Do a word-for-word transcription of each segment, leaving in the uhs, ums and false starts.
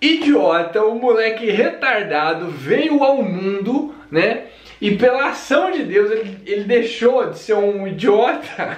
idiota, um moleque retardado veio ao mundo, né? E pela ação de Deus ele, ele deixou de ser um idiota.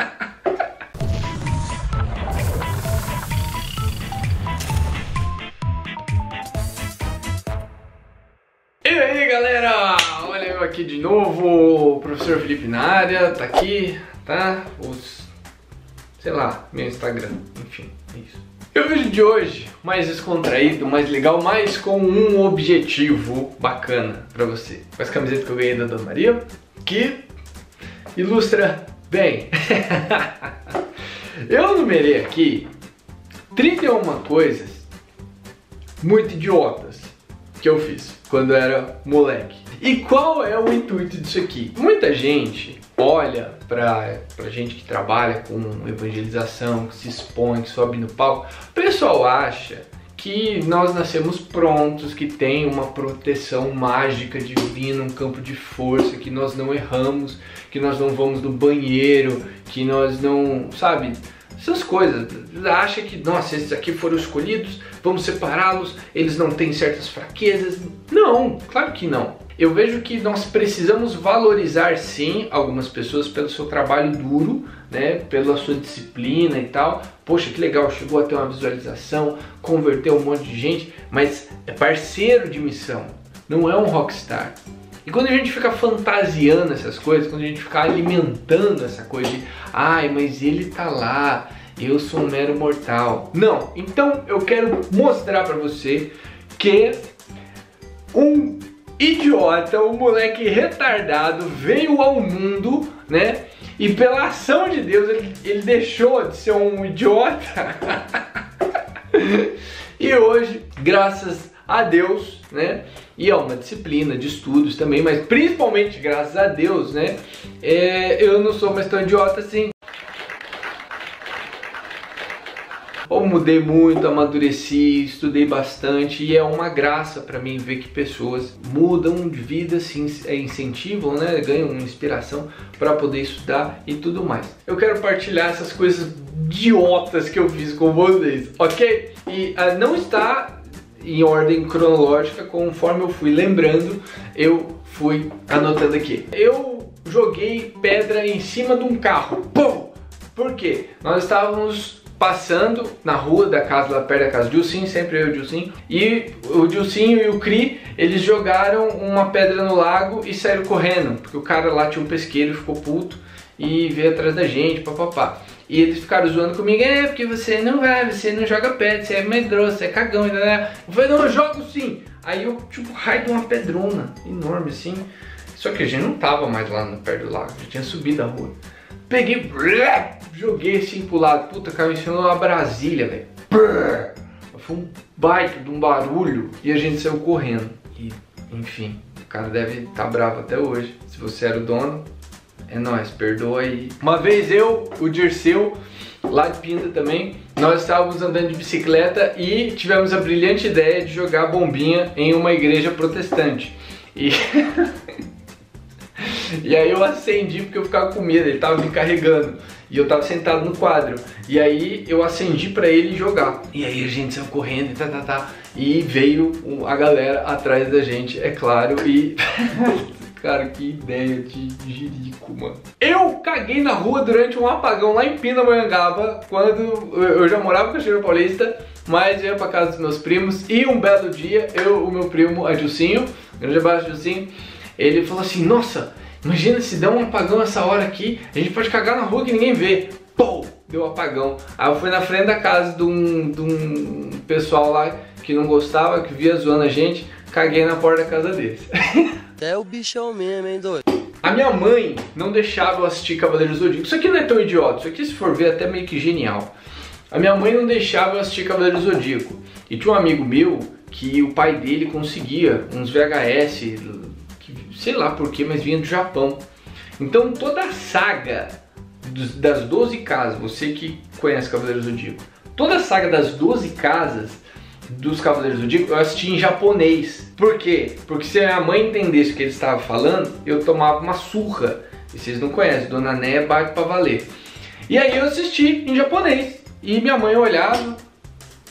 E aí galera, olha eu aqui de novo, o professor Felipe na área, tá aqui, tá? Os, sei lá, meu Instagram, enfim, é isso. E o vídeo de hoje, mais descontraído, mais legal, mais com um objetivo bacana pra você. Com essa camiseta que eu ganhei da Dona Maria, que ilustra bem. Eu numerei aqui trinta e uma coisas muito idiotas que eu fiz quando eu era moleque. E qual é o intuito disso aqui? Muita gente olha pra, pra gente que trabalha com evangelização, que se expõe, que sobe no palco. O pessoal acha que nós nascemos prontos, que tem uma proteção mágica divina, um campo de força, que nós não erramos, que nós não vamos no banheiro, que nós não, sabe, essas coisas. Acha que, nossa, esses aqui foram escolhidos, vamos separá-los, eles não têm certas fraquezas. Não, claro que não. Eu vejo que nós precisamos valorizar sim algumas pessoas pelo seu trabalho duro, né, pela sua disciplina e tal. Poxa, que legal, chegou a ter uma visualização, converteu um monte de gente, mas é parceiro de missão, não é um rockstar. E quando a gente fica fantasiando essas coisas, quando a gente fica alimentando essa coisa de ai, mas ele tá lá, eu sou um mero mortal. Não, então eu quero mostrar pra você que um idiota, um moleque retardado veio ao mundo, né? E pela ação de Deus ele, ele deixou de ser um idiota. E hoje, graças a Deus, né? E é uma disciplina de estudos também, mas principalmente graças a Deus, né? É, eu não sou mais tão idiota assim. Eu mudei muito, amadureci, estudei bastante e é uma graça para mim ver que pessoas mudam de vida, se incentivam, né? Ganham inspiração para poder estudar e tudo mais. Eu quero partilhar essas coisas idiotas que eu fiz com vocês, ok? E uh, não está em ordem cronológica, conforme eu fui lembrando, eu fui anotando aqui. Eu joguei pedra em cima de um carro. Pum! Por quê? Nós estávamos passando na rua da casa, lá perto da casa do Dilcinho, sempre eu e o Dilcinho, e o Dilcinho e o Cri, eles jogaram uma pedra no lago e saíram correndo, porque o cara lá tinha um pesqueiro e ficou puto e veio atrás da gente, papapá. E eles ficaram zoando comigo, é porque você não vai, você não joga pedra, você é medroso, você é cagão, né? Eu falei, não, eu jogo sim. Aí eu, tipo, raio de uma pedrona enorme assim, só que a gente não tava mais lá no perto do lago, já tinha subido a rua. Peguei, joguei assim pro lado, puta, caiu em cima de uma Brasília, velho. Foi um baita de um barulho e a gente saiu correndo. E, enfim, o cara deve estar bravo até hoje. Se você era o dono, é nóis, perdoa aí. Uma vez eu, o Dirceu, lá de Pinda também, nós estávamos andando de bicicleta e tivemos a brilhante ideia de jogar bombinha em uma igreja protestante. E... E aí eu acendi porque eu ficava com medo, ele tava me carregando e eu tava sentado no quadro. E aí eu acendi pra ele jogar. E aí a gente saiu correndo e tá, tá, tá. E veio a galera atrás da gente, é claro, e... Cara, que ideia de jirico, mano. Eu caguei na rua durante um apagão lá em Pindamonhangaba, quando eu já morava em Cachoeira Paulista, mas eu ia pra casa dos meus primos. E um belo dia, eu, o meu primo Adilcinho, grande abraço Adilcinho, ele falou assim, nossa... Imagina se der um apagão essa hora aqui, a gente pode cagar na rua que ninguém vê. Pô, deu um apagão. Aí eu fui na frente da casa de um, de um pessoal lá que não gostava, que via zoando a gente, caguei na porta da casa deles. É o bichão mesmo, hein, doido? A minha mãe não deixava eu assistir Cavaleiros do Zodíaco. Isso aqui não é tão idiota, isso aqui se for ver é até meio que genial. A minha mãe não deixava eu assistir Cavaleiros do Zodíaco. E tinha um amigo meu que o pai dele conseguia uns V H S... sei lá porquê, mas vinha do Japão. Então toda a saga dos, das doze casas, você que conhece Cavaleiros do Zodíaco, toda a saga das doze casas dos Cavaleiros do Zodíaco eu assisti em japonês. Por quê? Porque se a minha mãe entendesse o que ele estava falando, eu tomava uma surra. E vocês não conhecem, Dona Néia bate pra valer. E aí eu assisti em japonês. E minha mãe olhava,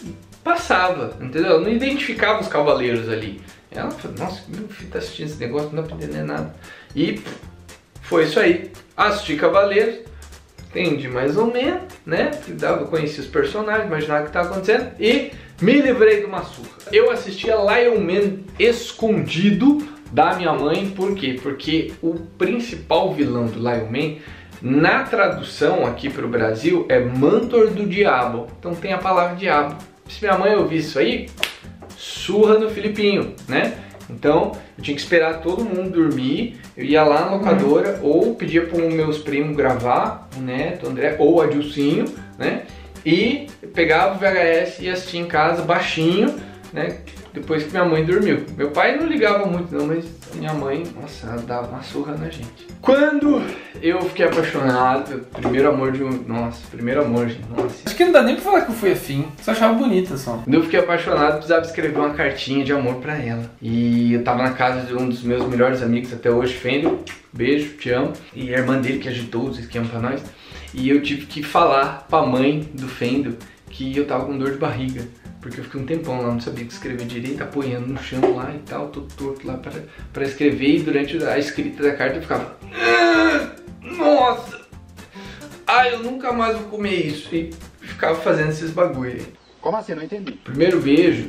passava, entendeu? Eu não identificava os cavaleiros ali. Ela falou, nossa, meu filho tá assistindo esse negócio, não dá pra entender nada. E foi isso aí. Assisti Cavaleiros, entendi mais ou menos, né? Eu conheci os personagens, imaginava o que estava acontecendo e me livrei de uma surra. Eu assistia Lion Man escondido da minha mãe, por quê? Porque o principal vilão do Lion Man, na tradução aqui para o Brasil, é Mantor do Diabo. Então tem a palavra diabo. Se minha mãe ouvisse isso aí, surra no Filipinho, né? Então eu tinha que esperar todo mundo dormir, eu ia lá na locadora ou pedia para os meus primos gravar, o Neto, o André ou o Adilcinho, né? E pegava o V H S e assistia em casa baixinho, né? Depois que minha mãe dormiu. Meu pai não ligava muito não, mas minha mãe, nossa, ela dava uma surra na gente. Quando eu fiquei apaixonado, primeiro amor de um... Nossa, primeiro amor, gente, nossa. Acho que não dá nem pra falar que eu fui afim, só achava bonita só. Quando eu fiquei apaixonado, eu precisava escrever uma cartinha de amor pra ela. E eu tava na casa de um dos meus melhores amigos até hoje, Fênio, beijo, te amo. E a irmã dele que agitou os esquemas pra nós. E eu tive que falar pra mãe do Fênio que eu tava com dor de barriga. Porque eu fiquei um tempão lá, não sabia escrever direito, apoiando no chão lá e tal, todo torto lá pra, pra escrever. E durante a escrita da carta eu ficava... Ah, nossa! Ah, eu nunca mais vou comer isso. E ficava fazendo esses bagulho aí. Como assim? Não entendi. Primeiro beijo,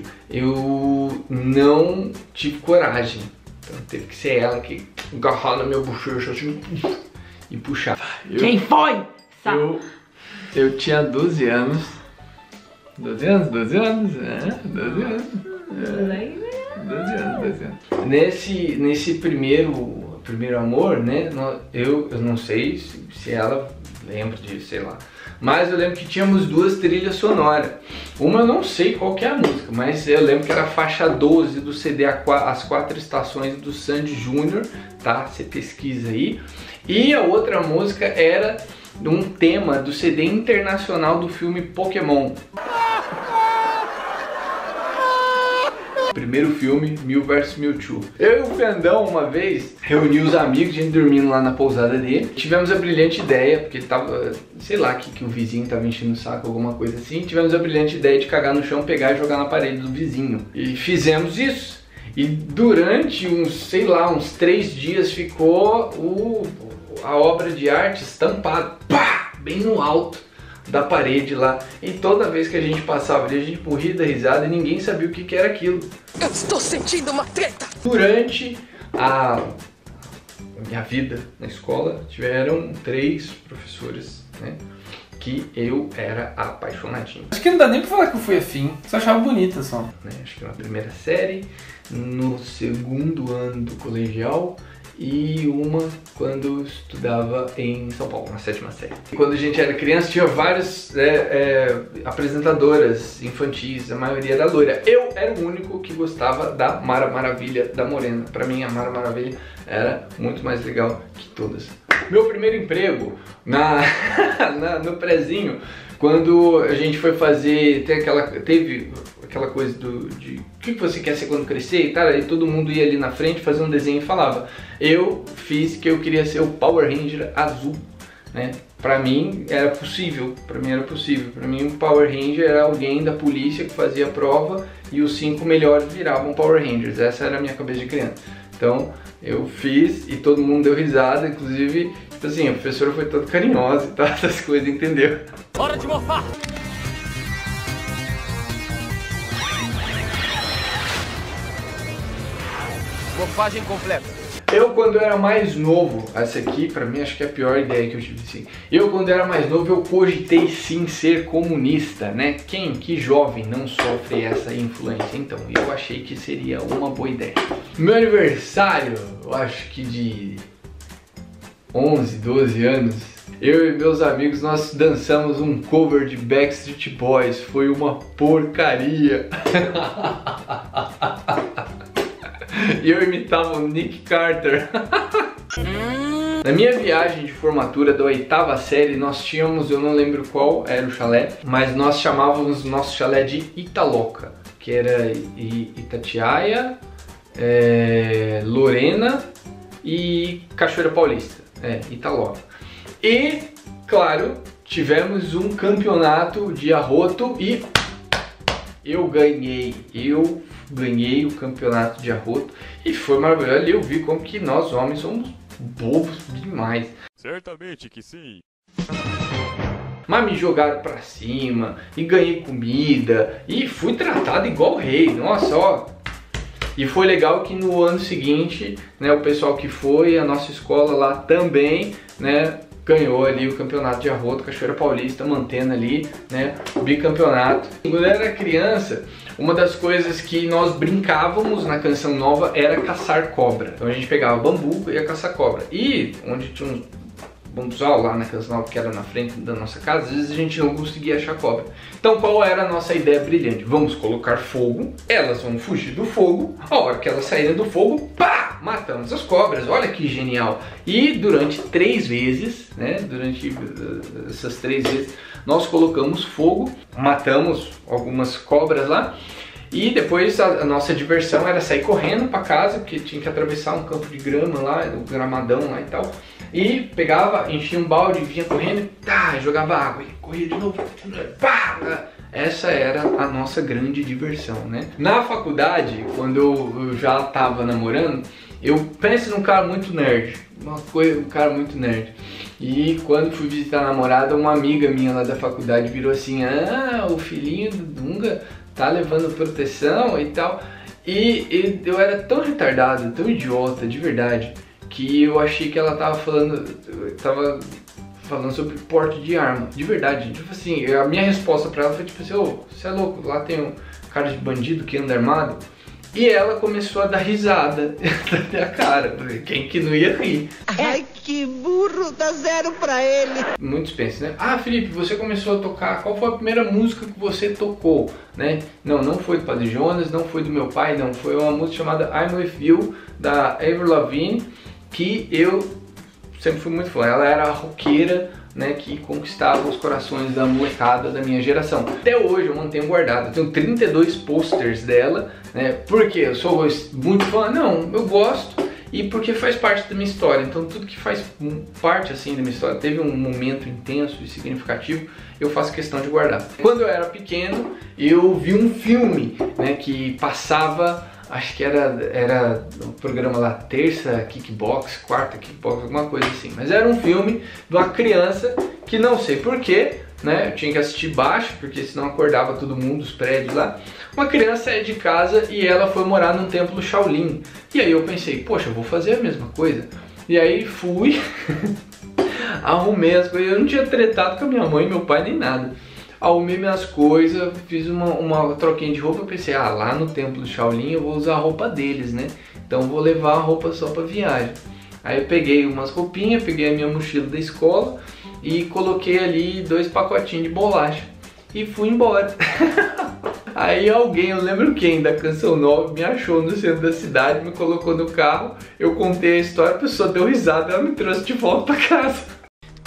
eu não tive coragem. Então teve que ser ela que agarrar na minha bochecha assim e puxar. Eu, Quem foi? Eu, eu tinha doze anos. doze anos, doze anos, é, doze anos. É, doze anos, doze anos. Nesse, nesse primeiro, primeiro amor, né, eu, eu não sei se, se ela lembra disso, sei lá. Mas eu lembro que tínhamos duas trilhas sonoras. Uma eu não sei qual que é a música, mas eu lembro que era a faixa doze do C D As Quatro Estações do Sandy Júnior, tá? Você pesquisa aí. E a outra música era um tema do C D internacional do filme Pokémon. Primeiro filme, Mew versus. Mewtwo. Eu e o Fendão, uma vez, reuni os amigos, a gente dormindo lá na pousada dele. Tivemos a brilhante ideia, porque ele tava, sei lá, que, que o vizinho tava enchendo o saco, alguma coisa assim. Tivemos a brilhante ideia de cagar no chão, pegar e jogar na parede do vizinho. E fizemos isso. E durante uns, sei lá, uns três dias ficou o, a obra de arte estampada, pá, bem no alto da parede lá. E toda vez que a gente passava ali, a gente morria da risada e ninguém sabia o que, que era aquilo. Eu estou sentindo uma treta! Durante a minha vida na escola, tiveram três professores, né, que eu era apaixonadinho. Acho que não dá nem pra falar que eu fui afim, só achava bonita só. Né, acho que na primeira série, no segundo ano do colegial e uma quando eu estudava em São Paulo, na sétima série. Quando a gente era criança tinha várias é, é, apresentadoras infantis, a maioria era loira. Eu era o único que gostava da Mara Maravilha, da Morena. Pra mim a Mara Maravilha era muito mais legal que todas. Meu primeiro emprego na, na, no prezinho, quando a gente foi fazer, tem aquela, teve aquela coisa do, de o que você quer ser quando crescer e tal, aí todo mundo ia ali na frente fazer um desenho e falava. Eu fiz que eu queria ser o Power Ranger azul, né? Pra mim era possível, pra mim era possível. Pra mim o Power Ranger era alguém da polícia que fazia a prova e os cinco melhores viravam Power Rangers. Essa era a minha cabeça de criança. Então eu fiz e todo mundo deu risada, inclusive, tipo assim, a professora foi toda carinhosa e tal, essas coisas, entendeu? Hora de mofar! Mofagem completa. Eu quando era mais novo, essa aqui pra mim acho que é a pior ideia que eu tive, sim. Eu quando era mais novo eu cogitei sim ser comunista, né? Quem, que jovem não sofre essa influência? Então, eu achei que seria uma boa ideia. Meu aniversário, eu acho que de onze, doze anos, eu e meus amigos nós dançamos um cover de Backstreet Boys, foi uma porcaria. E eu imitava o Nick Carter. Na minha viagem de formatura da oitava série, nós tínhamos, eu não lembro qual era o chalé, mas nós chamávamos o nosso chalé de Italoca, que era Itatiaia, é, Lorena e Cachoeira Paulista, é, Italoca. E, claro, tivemos um campeonato de arroto e... eu ganhei, eu ganhei o campeonato de arroto e foi maravilhoso. Ali eu vi como que nós homens somos bobos demais. Certamente que sim. Mas me jogaram pra cima e ganhei comida e fui tratado igual rei, nossa, ó. E foi legal que no ano seguinte, né, o pessoal que foi, a nossa escola lá também, né, ganhou ali o campeonato de arroto, Cachoeira Paulista, mantendo ali, né, o bicampeonato. Quando eu era criança, uma das coisas que nós brincávamos na Canção Nova era caçar cobra. Então a gente pegava bambu e ia caçar cobra. E onde tinha uns bambuzal lá na Canção Nova, que era na frente da nossa casa, às vezes a gente não conseguia achar cobra. Então qual era a nossa ideia brilhante? Vamos colocar fogo, elas vão fugir do fogo, a hora que elas saírem do fogo, pá, matamos as cobras, olha que genial. E durante três vezes, né, durante uh, essas três vezes, nós colocamos fogo, matamos algumas cobras lá, e depois a, a nossa diversão era sair correndo para casa, porque tinha que atravessar um campo de grama lá, um gramadão lá e tal. E pegava, enchia um balde, vinha correndo, tá, jogava água, e corria de novo, pá! Essa era a nossa grande diversão, né? Na faculdade, quando eu, eu já tava namorando, eu penso num cara muito nerd, uma coisa, um cara muito nerd. E quando fui visitar a namorada, uma amiga minha lá da faculdade virou assim, ah, o filhinho do Dunga tá levando proteção e tal. E, e eu era tão retardado, tão idiota, de verdade, que eu achei que ela tava falando, tava falando sobre porte de arma, de verdade. Tipo assim, a minha resposta pra ela foi tipo assim, ô, você é louco, lá tem um cara de bandido que anda armado. E ela começou a dar risada na minha cara, quem que não ia rir? Ai, que burro, dá zero pra ele. Muitos pensam, né? Ah, Felipe, você começou a tocar, qual foi a primeira música que você tocou, né? Não, não foi do Padre Jonas, não foi do meu pai, não. Foi uma música chamada I'm With You, da Avril Lavigne, que eu sempre fui muito fã. Ela era a roqueira, né, que conquistava os corações da molecada da minha geração. Até hoje eu mantenho guardado. Eu tenho trinta e dois posters dela, né? Porque eu sou muito fã? Não, eu gosto e porque faz parte da minha história. Então tudo que faz parte assim da minha história, teve um momento intenso e significativo, eu faço questão de guardar. Quando eu era pequeno, eu vi um filme, né, que passava, acho que era, era o programa lá, terça kickbox, quarta kickbox, alguma coisa assim. Mas era um filme de uma criança que não sei porquê, né? Eu tinha que assistir baixo, porque senão acordava todo mundo, os prédios lá. Uma criança é de casa e ela foi morar num templo Shaolin. E aí eu pensei, poxa, eu vou fazer a mesma coisa. E aí fui, arrumei as coisas, eu não tinha tretado com a minha mãe, meu pai, nem nada. Arrumei minhas coisas, fiz uma, uma troquinha de roupa, eu pensei, ah, lá no templo do Shaolin eu vou usar a roupa deles, né? Então vou levar a roupa só pra viagem. Aí eu peguei umas roupinhas, peguei a minha mochila da escola e coloquei ali dois pacotinhos de bolacha e fui embora. Aí alguém, eu lembro quem, da Canção Nova, me achou no centro da cidade, me colocou no carro, eu contei a história, a pessoa deu risada, ela me trouxe de volta pra casa.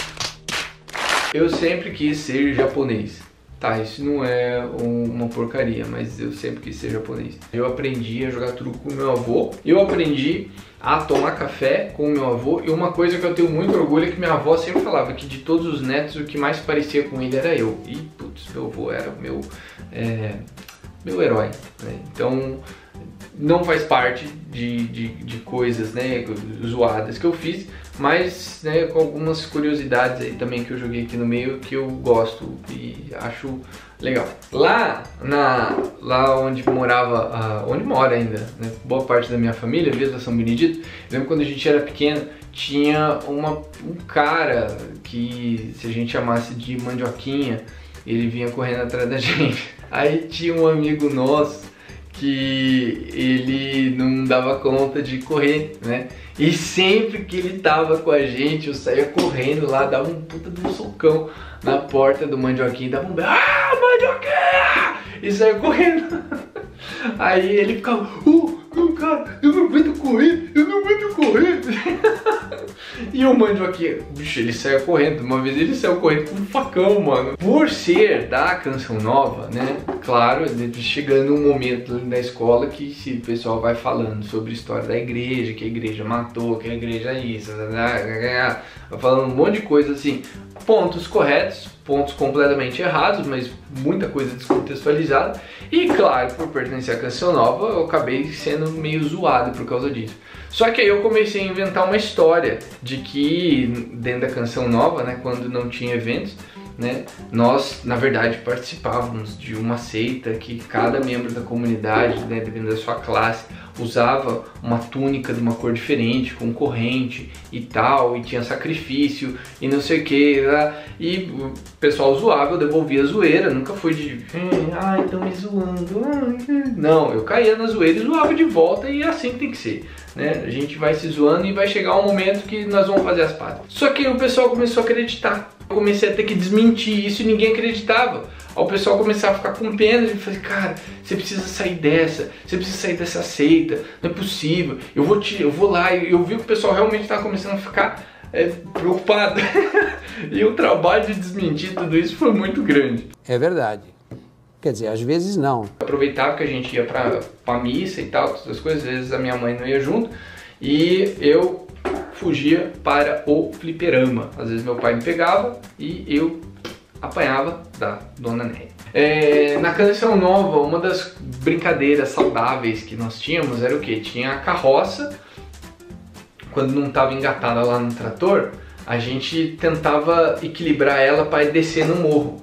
Eu sempre quis ser japonês. Tá, isso não é um, uma porcaria, mas eu sempre quis ser japonês. Eu aprendi a jogar truco com meu avô. Eu aprendi a tomar café com meu avô. E uma coisa que eu tenho muito orgulho é que minha avó sempre falava que de todos os netos o que mais parecia com ele era eu. E, putz, meu avô era o meu, é, meu herói, né? Então, não faz parte de, de, de coisas, né, zoadas que eu fiz, mas, né, com algumas curiosidades aí também que eu joguei aqui no meio que eu gosto e acho legal. Lá, na, lá onde morava, uh, onde mora ainda, né, boa parte da minha família, Vila São Benedito, lembro quando a gente era pequeno, tinha uma, um cara que, se a gente chamasse de Mandioquinha, ele vinha correndo atrás da gente. Aí tinha um amigo nosso que ele não dava conta de correr, né? E sempre que ele tava com a gente, eu saía correndo lá, dava um puta de um socão na porta do Mandioquinha, dava um beijo, ah, Mandioquinha! E saía correndo. Aí ele ficava, oh, não, cara, eu não aguento correr, eu não aguento correr. E o Mandioquinha, bicho, ele saiu correndo. Uma vez ele saiu correndo com um facão, mano. Por ser da Canção Nova, né? Claro, chegando um momento na escola que se o pessoal vai falando sobre a história da igreja, que a igreja matou, que a igreja é isso, vai falando um monte de coisa assim, pontos corretos, pontos completamente errados, mas muita coisa descontextualizada. E claro, por pertencer à Canção Nova, eu acabei sendo meio zoado por causa disso. Só que aí eu comecei a inventar uma história de que dentro da Canção Nova, né, quando não tinha eventos, né, nós, na verdade, participávamos de uma seita que cada membro da comunidade, né, dependendo da sua classe, usava uma túnica de uma cor diferente, com corrente e tal, e tinha sacrifício e não sei o que, e o pessoal zoava, eu devolvia a zoeira, nunca foi de ai, estão me zoando, não, eu caía na zoeira e zoava de volta, e é assim que tem que ser, né? A gente vai se zoando e vai chegar um momento que nós vamos fazer as pazes. Só que o pessoal começou a acreditar, eu comecei a ter que desmentir isso e ninguém acreditava. Aí o pessoal começava a ficar com pena e falei, cara, você precisa sair dessa, você precisa sair dessa seita, não é possível, eu vou, te, eu vou lá. E eu vi que o pessoal realmente estava começando a ficar é, preocupado. E o trabalho de desmentir tudo isso foi muito grande. É verdade. Quer dizer, às vezes não. Eu aproveitava que a gente ia pra, pra missa e tal, todas as coisas, às vezes a minha mãe não ia junto, e eu fugia para o fliperama. Às vezes meu pai me pegava e eu apanhava da Dona Néia. É, na Canção Nova, uma das brincadeiras saudáveis que nós tínhamos era o que? Tinha a carroça, quando não estava engatada lá no trator, a gente tentava equilibrar ela para descer no morro.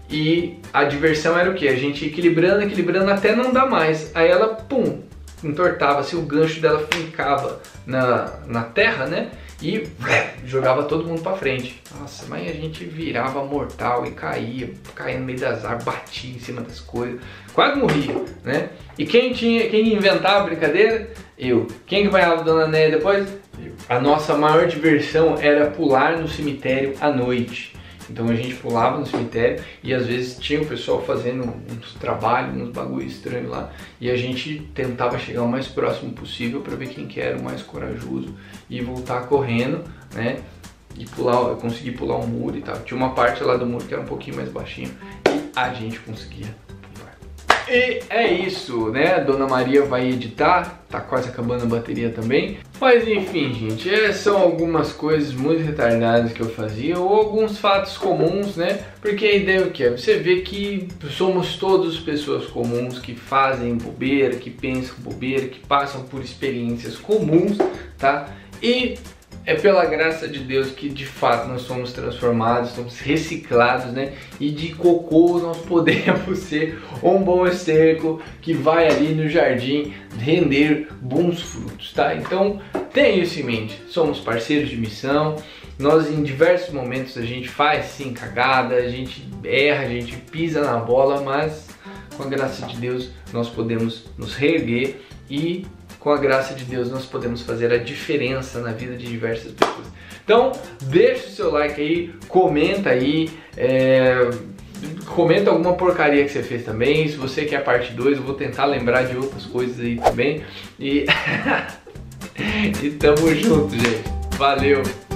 E a diversão era o que? A gente ia equilibrando, equilibrando até não dar mais. Aí ela, pum, entortava, assim, o gancho dela fincava na, na terra, né? E jogava todo mundo pra frente. Nossa, mas a gente virava mortal e caía, caía no meio das árvores, batia em cima das coisas, quase morria, né? E quem tinha, quem inventava a brincadeira? Eu. Quem que ganhava a Dona Néia depois? Eu. A nossa maior diversão era pular no cemitério à noite. Então a gente pulava no cemitério e às vezes tinha o pessoal fazendo uns trabalhos, uns bagulho estranho lá, e a gente tentava chegar o mais próximo possível para ver quem que era o mais corajoso e voltar correndo, né? E pular, eu consegui pular um muro e tal. Tinha uma parte lá do muro que era um pouquinho mais baixinho e a gente conseguia pular. E é isso, né? A Dona Maria vai editar, tá quase acabando a bateria também. Mas enfim, gente, essas são algumas coisas muito retardadas que eu fazia, ou alguns fatos comuns, né? Porque a ideia é o que? É você vê que somos todos pessoas comuns que fazem bobeira, que pensam bobeira, que passam por experiências comuns, tá? E é pela graça de Deus que de fato nós somos transformados, somos reciclados, né? E de cocô nós podemos ser um bom esterco que vai ali no jardim render bons frutos, tá? Então tenha isso em mente, somos parceiros de missão, nós em diversos momentos a gente faz sim cagada, a gente erra, a gente pisa na bola, mas com a graça de Deus nós podemos nos reerguer e com a graça de Deus nós podemos fazer a diferença na vida de diversas pessoas. Então deixa o seu like aí, comenta aí, é... comenta alguma porcaria que você fez também. Se você quer a parte dois, eu vou tentar lembrar de outras coisas aí também. E, e tamo junto, gente. Valeu!